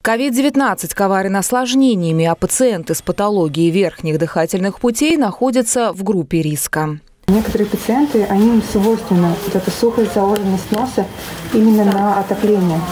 COVID-19 коварен осложнениями, а пациенты с патологией верхних дыхательных путей находятся в группе риска. Некоторые пациенты, им свойственна вот эта сухость, заложенность носа именно на отопление.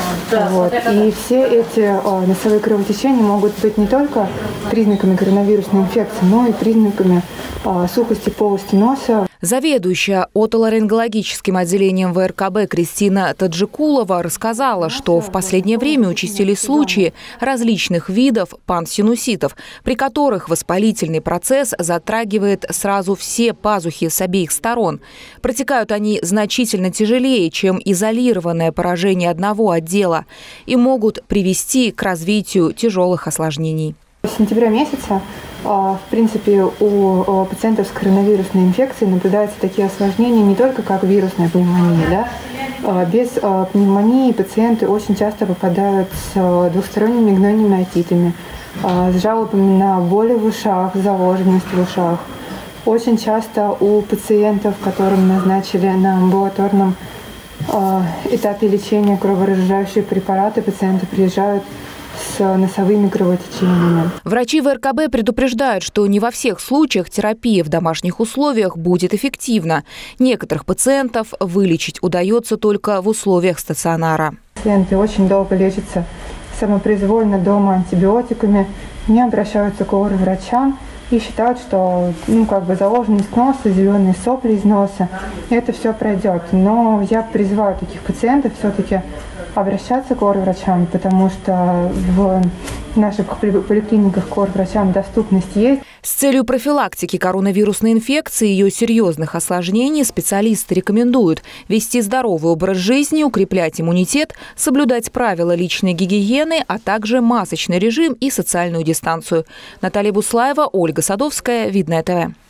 И все эти носовые кровотечения могут быть не только признаками коронавирусной инфекции, но и признаками сухости полости носа. Заведующая отоларингологическим отделением ВРКБ Кристина Таджикулова рассказала, что в последнее время участились случаи различных видов пансинуситов, при которых воспалительный процесс затрагивает сразу все пазухи с обеих сторон. Протекают они значительно тяжелее, чем изолированное поражение одного отдела, и могут привести к развитию тяжелых осложнений. С сентября месяца, в принципе, у пациентов с коронавирусной инфекцией наблюдаются такие осложнения не только как вирусная пневмония. Без пневмонии пациенты очень часто попадают с двухсторонними гнойными отитами, с жалобами на боли в ушах, заложенность в ушах. Очень часто у пациентов, которым назначили на амбулаторном этапе лечения кроворазжижающие препараты, пациенты приезжают с носовыми кровотечениями. Врачи ВРКБ предупреждают, что не во всех случаях терапия в домашних условиях будет эффективна. Некоторых пациентов вылечить удается только в условиях стационара. Пациенты очень долго лечатся самопроизвольно дома антибиотиками, не обращаются к лор-врачам и считают, что заложенность носа, зеленые сопли из носа, это все пройдет. Но я призываю таких пациентов все-таки обращаться к лор-врачам, потому что в наших поликлиниках к лор-врачам доступность есть. С целью профилактики коронавирусной инфекции и ее серьезных осложнений специалисты рекомендуют вести здоровый образ жизни, укреплять иммунитет, соблюдать правила личной гигиены, а также масочный режим и социальную дистанцию. Наталья Буслаева, Ольга Садовская, Видное ТВ.